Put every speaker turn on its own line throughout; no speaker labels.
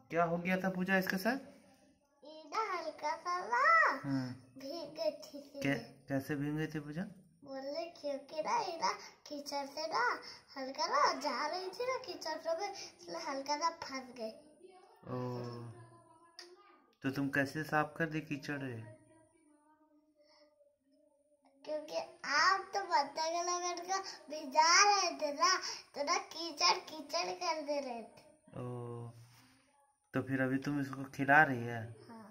क्या हो गया था पूजा इसके साथ?
इधर हल्का सा ना भीग गई थी।
कैसे भीग गई थी पूजा?
बोले क्योंकि ना इधर कीचड़ से ना हल्का ना जा रही थी ना कीचड़ में, इसलिए हल्का सा फंस गई।
ओ, तो तुम कैसे साफ कर दी कीचड़ है?
क्योंकि आप तो बत्तख लगा भिजा रहे थे ना, तो ना कीचड़ कीचड़ कर दे रहे थे।
ओ, तो फिर अभी तुम इसको खिला रही है?
हाँ।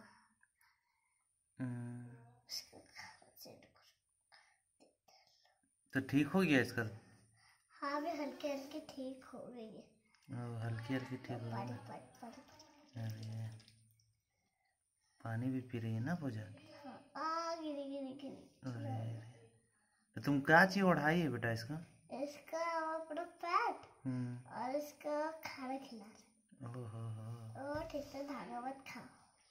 तो ठीक हो गया इसका?
हाँ भी हल्की हल्की ठीक हो गई है।
हल्की हल्की ठीक हो गई। अरे पानी भी पी रही है ना पूजा?
हाँ, गिरी गिरी गिरी।
अरे तो तुम क्या चीज ओढ़ाई है बेटा इसका?
इसका अपना पैट और इसका खाना खिला रहे। ओह ठीक से धागा मत खाओ।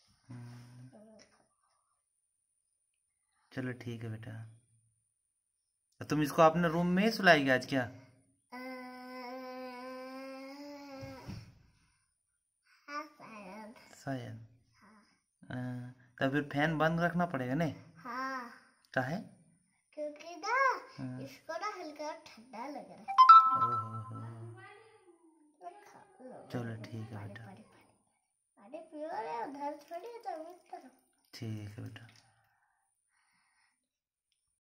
चलो ठीक है बेटा। तो तुम इसको अपने रूम में ही सुलाएगी आज क्या? शायद। तो फिर फैन बंद रखना पड़ेगा नहीं?
हाँ।
काहे?
क्योंकि ना इसको ना हल्का ठंडा लग रहा है।
चलो ठीक है बेटा।
पानी पियो रे, उधर छोड़िए तो
ठीक है बेटा।